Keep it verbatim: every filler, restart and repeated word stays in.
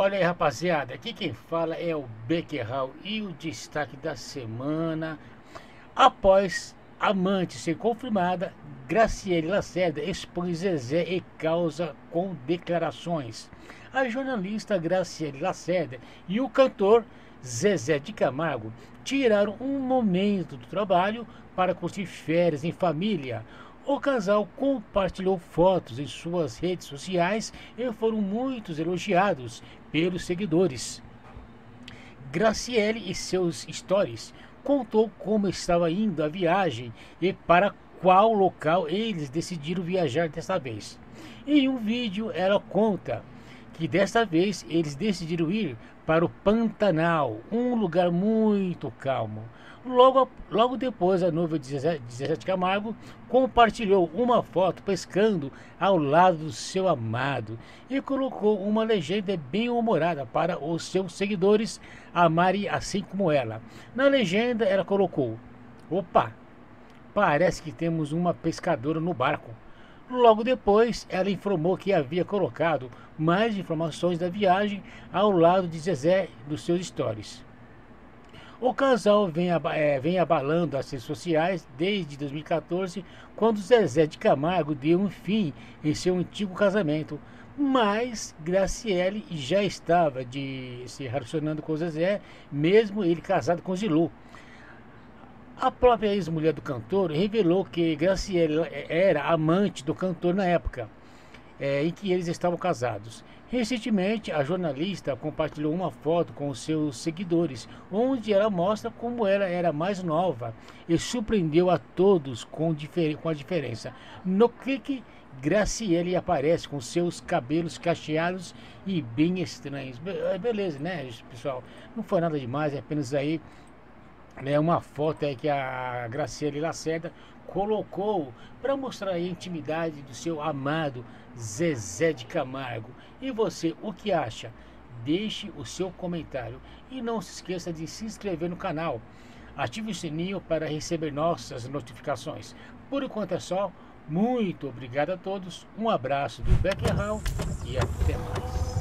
Olha aí, rapaziada, aqui quem fala é o Beckerral e o destaque da semana. Após amante ser confirmada, Graciele Lacerda expõe Zezé e causa com declarações. A jornalista Graciele Lacerda e o cantor Zezé de Camargo tiraram um momento do trabalho para curtir férias em família. O casal compartilhou fotos em suas redes sociais e foram muitos elogiados pelos seguidores. Graciele e seus stories contou como estava indo a viagem e para qual local eles decidiram viajar desta vez. Em um vídeo ela conta que desta vez eles decidiram ir para o Pantanal, um lugar muito calmo. Logo, logo depois, a noiva de Zezé, de Zezé de Camargo compartilhou uma foto pescando ao lado do seu amado e colocou uma legenda bem humorada para os seus seguidores amarem assim como ela. Na legenda, ela colocou: "Opa, parece que temos uma pescadora no barco." Logo depois, ela informou que havia colocado mais informações da viagem ao lado de Zezé dos seus stories. O casal vem, é, vem abalando as redes sociais desde dois mil e quatorze, quando Zezé de Camargo deu um fim em seu antigo casamento. Mas Graciele já estava de se relacionando com Zezé, mesmo ele casado com Zilu. A própria ex-mulher do cantor revelou que Graciele era amante do cantor na época é, em que eles estavam casados. Recentemente, a jornalista compartilhou uma foto com os seus seguidores, onde ela mostra como ela era mais nova e surpreendeu a todos com, com a diferença. No clique, Graciele aparece com seus cabelos cacheados e bem estranhos. Be beleza, né, pessoal? Não foi nada demais, é apenas aí é uma foto aí que a Graciele Lacerda colocou para mostrar a intimidade do seu amado Zezé de Camargo. E você, o que acha? Deixe o seu comentário e não se esqueça de se inscrever no canal. Ative o sininho para receber nossas notificações. Por enquanto é só. Muito obrigado a todos. Um abraço do Beckerral e até mais.